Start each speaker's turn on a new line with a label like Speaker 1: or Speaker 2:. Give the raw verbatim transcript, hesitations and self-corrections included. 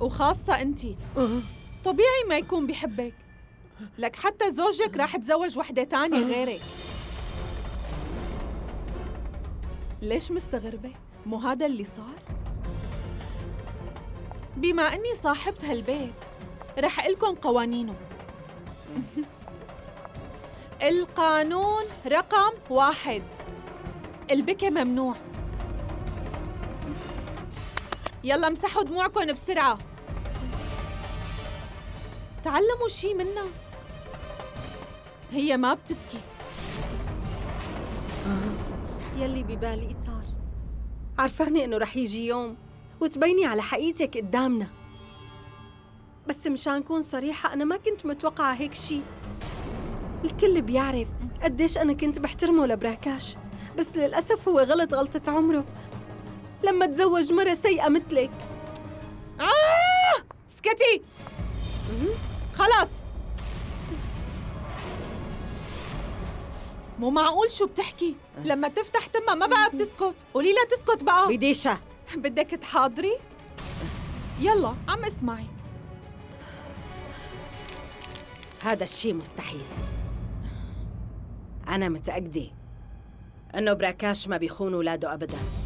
Speaker 1: وخاصة أنتي طبيعي ما يكون بيحبك، لك حتى زوجك راح تزوج وحدة تانية غيرك. ليش مستغربة؟ مو هذا اللي صار؟ بما أني صاحبة هالبيت رح أقلكن قوانينه. القانون رقم واحد، البكي ممنوع. يلا امسحوا دموعكن بسرعة، تعلموا شي منا. هي ما بتبكي.
Speaker 2: يلي ببالي صار، عرفاني إنه رح يجي يوم وتبيني على حقيقتك قدامنا، بس مشان كون صريحة أنا ما كنت متوقعة هيك شي. الكل بيعرف قديش أنا كنت بحترمه لبراكاش، بس للأسف هو غلط غلطة عمره لما تزوج مرة سيئة مثلك.
Speaker 1: آه! اسكتي! خلص، مو معقول شو بتحكي. لما تفتح تمها ما بقى بتسكت. قولي لها تسكت بقى.
Speaker 2: بديشة،
Speaker 1: بدك تحاضري؟ يلا عم اسمعك.
Speaker 2: هذا الشيء مستحيل. أنا متأكدة إنه براكاش ما بيخون ولاده أبداً.